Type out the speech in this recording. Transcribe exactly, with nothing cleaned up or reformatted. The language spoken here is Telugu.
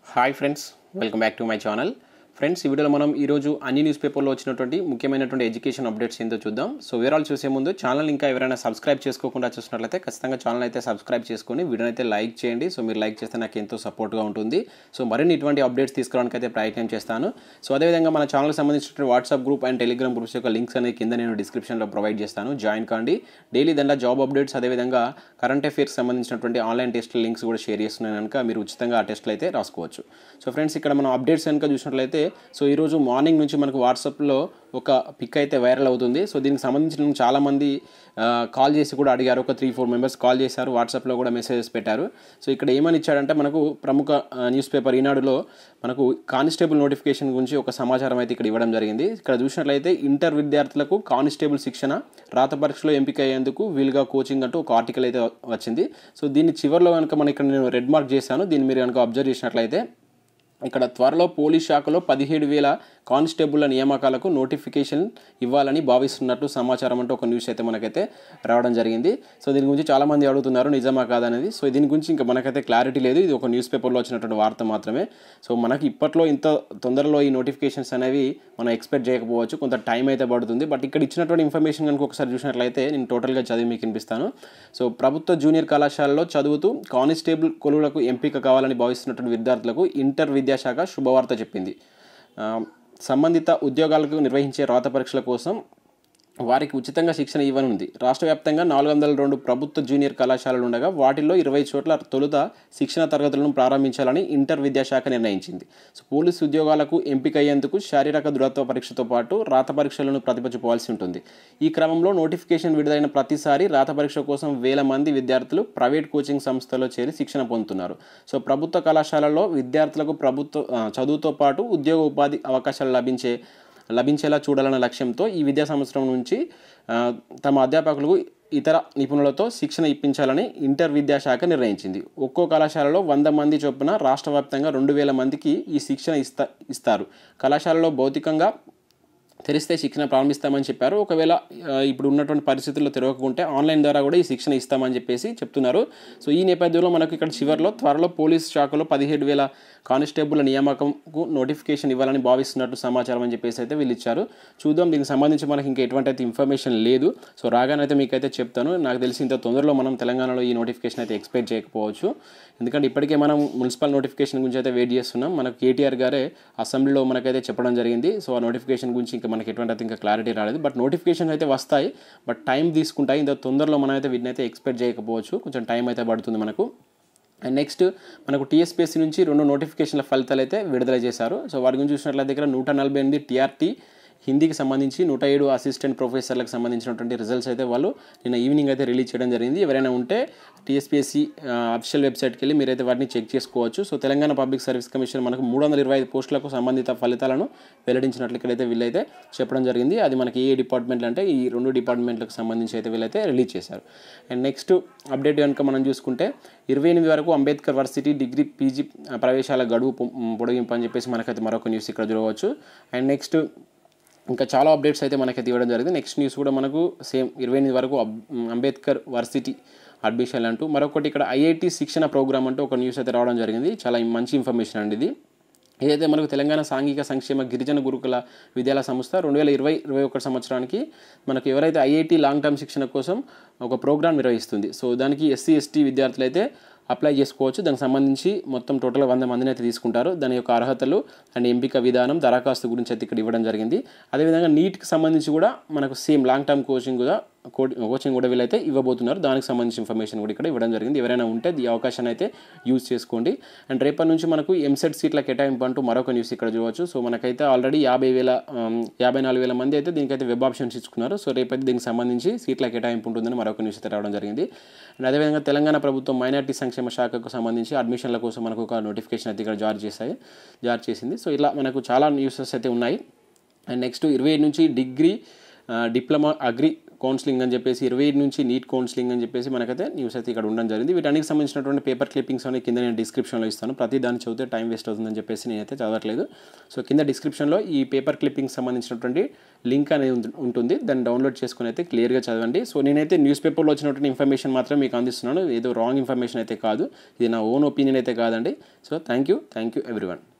Hi friends, welcome back to my channel. Friends, ఈ వీడియోలో మనం ఈరోజు అన్ని న్యూస్ పేపర్లో వచ్చినటువంటి ముఖ్యమైనటువంటి ఎడ్యుకేషన్ అప్డేట్స్ ఏంటో చూద్దాం. సో వివరాలు చూసే ముందు ఛానల్ ఇంకా ఎవరైనా సబ్స్క్రైబ్ చేసుకోకుండా చూసినట్లయితే ఖచ్చితంగా ఛానల్ అయితే సబ్స్క్రైబ్ చేసుకొని వీడియోని అయితే లైక్ చేయండి. సో మీరు లైక్ చేస్తే నాకు ఎంతో సపోర్ట్గా ఉంటుంది. సో మరిన్ని ఇటువంటి అప్డేట్స్ తీసుకురావడానికి అయితే ప్రయత్నం చేస్తాను. సో అదేవిధంగా మన ఛానల్కి సంబంధించిన WhatsApp group and Telegram groups యొక్క లింక్స్ అనేది కింద నేను డిస్క్రిప్షన్లో ప్రొవైడ్ చేస్తాను. జాయిన్ కాండి. డైలీ దండా జాబ్ అప్డేట్స్ అదేవిధంగా కరెంట్ అఫైర్స్ సంబంధించినటువంటి ఆన్లైన్ టెస్ట్ల లింక్స్ కూడా షేర్ చేస్తున్నాను కనుక మీరు ఉచితంగా ఆ టెస్ట్లు అయితే రాసుకోవచ్చు. సో ఫ్రెండ్స్, ఇక్కడ మనం అప్డేట్స్ కనుక చూసినట్లయితే సో ఈరోజు మార్నింగ్ నుంచి మనకు వాట్సాప్లో ఒక పిక్ అయితే వైరల్ అవుతుంది. సో దీనికి సంబంధించిన చాలామంది కాల్ చేసి కూడా అడిగారు. ఒక త్రీ ఫోర్ మెంబర్స్ కాల్ చేశారు, వాట్సాప్లో కూడా మెసేజెస్ పెట్టారు. సో ఇక్కడ ఏమని ఇచ్చాడంటే మనకు ప్రముఖ న్యూస్ పేపర్ ఈనాడులో మనకు కానిస్టేబుల్ నోటిఫికేషన్ గురించి ఒక సమాచారం అయితే ఇక్కడ ఇవ్వడం జరిగింది. ఇక్కడ చూసినట్లయితే ఇంటర్ విద్యార్థులకు కానిస్టేబుల్ శిక్షణ రాత పరీక్షలో ఎంపిక అయ్యేందుకు వీలుగా కోచింగ్ అంటూ ఒక ఆర్టికల్ అయితే వచ్చింది. సో దీన్ని చివరిలో కనుక మనం ఇక్కడ నేను రెడ్ మార్క్ చేశాను. దీన్ని మీరు కనుక అబ్జర్వ్ చేసినట్లయితే ఇక్కడ త్వరలో పోలీస్ శాఖలో పదిహేడు వేల కానిస్టేబుల్ల నియామకాలకు నోటిఫికేషన్ ఇవ్వాలని భావిస్తున్నట్టు సమాచారం అంటూ ఒక న్యూస్ అయితే మనకైతే రావడం జరిగింది. సో దీని గురించి చాలామంది అడుగుతున్నారు నిజమా కాదనేది. సో దీని గురించి ఇంకా మనకైతే క్లారిటీ లేదు. ఇది ఒక న్యూస్ పేపర్లో వచ్చినటువంటి వార్త మాత్రమే. సో మనకి ఇప్పట్లో ఇంత తొందరలో ఈ నోటిఫికేషన్స్ అనేవి మనం ఎక్స్పెక్ట్ చేయకపోవచ్చు, కొంత టైం అయితే పడుతుంది. బట్ ఇక్కడ ఇచ్చినటువంటి ఇన్ఫర్మేషన్ కనుక ఒకసారి చూసినట్లయితే నేను టోటల్గా చదివి మీకు వినిపిస్తాను. సో ప్రభుత్వ జూనియర్ కళాశాలలో చదువుతూ కానిస్టేబుల్ కొలువులకు ఎంపిక కావాలని భావిస్తున్నటువంటి విద్యార్థులకు ఇంటర్ విద్యాశాఖ శుభవార్త చెప్పింది. సంబంధిత ఉద్యోగాలకు నిర్వహించే రాత పరీక్షల కోసం వారికి ఉచితంగా శిక్షణ ఇవ్వనుంది. రాష్ట్ర వ్యాప్తంగా నాలుగు వందల రెండు ప్రభుత్వ జూనియర్ కళాశాలలు ఉండగా వాటిల్లో ఇరవై చోట్ల తొలుత శిక్షణ తరగతులను ప్రారంభించాలని ఇంటర్ విద్యాశాఖ నిర్ణయించింది. సో పోలీసు ఉద్యోగాలకు ఎంపిక అయ్యేందుకు శారీరక దృఢత్వ పరీక్షతో పాటు రాత పరీక్షలను ప్రతిభటించవలసి ఉంటుంది. ఈ క్రమంలో నోటిఫికేషన్ విడుదలైన ప్రతిసారి రాత పరీక్ష కోసం వేల మంది విద్యార్థులు ప్రైవేట్ కోచింగ్ సంస్థల్లో చేరి శిక్షణ పొందుతున్నారు. సో ప్రభుత్వ కళాశాలల్లో విద్యార్థులకు ప్రభుత్వ చదువుతో పాటు ఉద్యోగ ఉపాధి అవకాశాలు లభించే లభించేలా చూడాలన్న లక్ష్యంతో ఈ విద్యా సంవత్సరం నుంచి తమ అధ్యాపకులకు ఇతర నిపుణులతో శిక్షణ ఇప్పించాలని ఇంటర్ విద్యాశాఖ నిర్ణయించింది. ఒక్కో కళాశాలలో వంద మంది చొప్పున రాష్ట్ర వ్యాప్తంగా రెండు వేల మందికి ఈ శిక్షణ ఇస్తా ఇస్తారు కళాశాలలో భౌతికంగా తెరిస్తే శిక్షణ ప్రారంభిస్తామని చెప్పారు. ఒకవేళ ఇప్పుడు ఉన్నటువంటి పరిస్థితుల్లో తెరవకుంటే ఆన్లైన్ ద్వారా కూడా ఈ శిక్షణ ఇస్తామని చెప్పేసి చెప్తున్నారు. సో ఈ నేపథ్యంలో మనకు ఇక్కడ చివరిలో త్వరలో పోలీస్ శాఖలో పదిహేడు వేల కానిస్టేబుల్ నియామకంకు నోటిఫికేషన్ ఇవ్వాలని భావిస్తున్నట్టు సమాచారం అని చెప్పేసి అయితే వీళ్ళు ఇచ్చారు. చూద్దాం, దీనికి సంబంధించి మనకి ఇంకా ఎటువంటి అయితే ఇన్ఫర్మేషన్ లేదు. సో రాగానైతే మీకైతే చెప్తాను. నాకు తెలిసి ఇంత తొందరలో మనం తెలంగాణలో ఈ నోటిఫికేషన్ అయితే ఎక్స్పెక్ట్ చేయకపోవచ్చు. ఎందుకంటే ఇప్పటికే మనం మున్సిపల్ నోటిఫికేషన్ గురించి అయితే వెయిట్ చేస్తున్నాం. మనకు కేటీఆర్ గారే అసెంబ్లీలో మనకైతే చెప్పడం జరిగింది. సో ఆ నోటిఫికేషన్ గురించి ఇంకా మనకి ఎటువంటి అయితే ఇంకా క్లారిటీ రాలేదు. బట్ నోటిఫికేషన్ అయితే వస్తాయి, బట్ టైం తీసుకుంటాయి. ఇంత తొందరలో మనం అయితే వీటిని అయితే ఎక్స్పెక్ట్ చేయకపోవచ్చు. కొంచెం టైం అయితే పడుతుంది మనకు. అండ్ నెక్స్ట్ మనకు టీఎస్పీఎస్సీ నుంచి రెండు నోటిఫికేషన్ల ఫలితాలు అయితే విడుదల చేశారు. సో వాటి గురించి చూసినట్లయితే దగ్గర నూట నలభై ఎనిమిది టీఆర్టీ హిందీకి సంబంధించి నూట ఏడు అసిస్టెంట్ ప్రొఫెసర్లకు సంబంధించినటువంటి రిజల్ట్స్ అయితే వాళ్ళు నిన్న ఈవినింగ్ అయితే రిలీజ్ చేయడం జరిగింది. ఎవరైనా ఉంటే టీఎస్పీఎస్సీ అఫీషియల్ వెబ్సైట్కి వెళ్ళి మీరైతే వాటిని చెక్ చేసుకోవచ్చు. So Telangana public service commission మనకు మూడు వందల ఇరవై ఐదు పోస్టులకు సంబంధిత ఫలితాలను వెల్లడించినట్లు ఇక్కడైతే వీళ్ళైతే చెప్పడం జరిగింది. అది మనకి ఏ డిపార్ట్మెంట్లు అంటే ఈ రెండు డిపార్ట్మెంట్లకు సంబంధించి అయితే వీళ్ళైతే రిలీజ్ చేశారు. అండ్ నెక్స్ట్ అప్డేట్ కనుక మనం చూసుకుంటే ఇరవై ఎనిమిది వరకు అంబేద్కర్ వర్సిటీ డిగ్రీ పీజీ ప్రవేశాల గడువు పొడిగింపు అని చెప్పేసి మనకైతే మరొక న్యూస్ ఇక్కడ చూడవచ్చు. అండ్ నెక్స్ట్ ఇంకా చాలా అప్డేట్స్ అయితే మనకైతే ఇవ్వడం జరిగింది. నెక్స్ట్ న్యూస్ కూడా మనకు సేమ్ ఇరవై ఎనిమిది వరకు అంబేద్కర్ వర్సిటీ అడ్మిషన్ అంటూ మరొకటి ఇక్కడ ఐఐటి శిక్షణ ప్రోగ్రామ్ అంటూ ఒక న్యూస్ అయితే రావడం జరిగింది. చాలా మంచి ఇన్ఫర్మేషన్ అండి ఇది. ఏదైతే మనకు తెలంగాణ సాంఘిక సంక్షేమ గిరిజన గురుకుల విద్యాలయ సంస్థ రెండు వేల ఇరవై ఇరవై ఒకటి సంవత్సరానికి మనకు ఎవరైతే ఐఐటి లాంగ్ టర్మ్ శిక్షణ కోసం ఒక ప్రోగ్రామ్ నిర్వహిస్తుంది. సో దానికి ఎస్సీ ఎస్టీ విద్యార్థులు అయితే అప్లై చేసుకోవచ్చు. దానికి సంబంధించి మొత్తం టోటల్గా వంద మందిని అయితే తీసుకుంటారు. దాని యొక్క అర్హతలు అండ్ ఎంపిక విధానం, దరఖాస్తు గురించి అయితే ఇక్కడ ఇవ్వడం జరిగింది. అదేవిధంగా నీట్కి సంబంధించి కూడా మనకు సేమ్ లాంగ్ టర్మ్ కోచింగ్ కూడా కోచింగ్ కూడా వీళ్ళైతే ఇవ్వబోతున్నారు. దానికి సంబంధించిన ఇన్ఫర్మేషన్ కూడా ఇక్కడ ఇవ్వడం జరిగింది. ఎవరైనా ఉంటే ఈ అవకాశాన్ని అయితే యూజ్ చేసుకోండి. అండ్ రేపటి నుంచి మనకు ఎంసెట్ సీట్ల కేటాయింపు అంటూ మరొక న్యూస్ ఇక్కడ చూడవచ్చు. సో మనకైతే ఆల్రెడీ యాభై వేల యాభై నాలుగు వేల మంది అయితే దీనికైతే వెబ్ ఆప్షన్స్ ఇచ్చుకున్నారు. సో రేపైతే దీనికి సంబంధించి సీట్ల కేటాయింపు ఉంటుందని మరొక న్యూస్ అయితే రావడం జరిగింది. అండ్ అదేవిధంగా తెలంగాణ ప్రభుత్వం మైనార్టీ సంక్షేమ శాఖకు సంబంధించి అడ్మిషన్ల కోసం మనకు ఒక నోటిఫికేషన్ అయితే ఇక్కడ జారీ చేశాయి జారీ చేసింది. సో ఇలా మనకు చాలా న్యూసెస్ అయితే ఉన్నాయి. అండ్ నెక్స్ట్ ఇరవై ఏడు నుంచి డిగ్రీ డిప్లొమా అగ్రి కౌన్సిలింగ్ అని చెప్పేసి ఇరవై ఏడు నుంచి నీట్ కౌన్సిలింగ్ అని చెప్పేసి మనకైతే న్యూస్ అయితే ఇక్కడ ఉండడం జరిగింది. వీటన్నిటికి సంబంధించినటువంటి పేపర్ క్లిప్పింగ్స్ అనేవి కింద నేను డిస్క్రిప్షన్లో ఇస్తాను. ప్రతి దాన్ని చదివితే టైం వేస్ట్ అవుతుందని చెప్పేసి నేనైతే చదవట్లేదు. సో కింద డిస్క్రిప్షన్లో ఈ పేపర్ క్లిప్పింగ్స్ సంబంధించినటువంటి లింక్ అనేది ఉంటుంది, దాన్ని డౌన్లోడ్ చేసుకుని అయితే క్లియర్గా చదవండి. సో నేనైతే న్యూస్ పేపర్లో వచ్చినటువంటి ఇన్ఫర్మేషన్ మాత్రం మీకు అందిస్తున్నాను, ఏదో రాంగ్ ఇన్ఫర్మేషన్ అయితే కాదు, ఇది నా ఓన్ ఒపీనియన్ అయితే కాదండి. So thank you thank you everyone.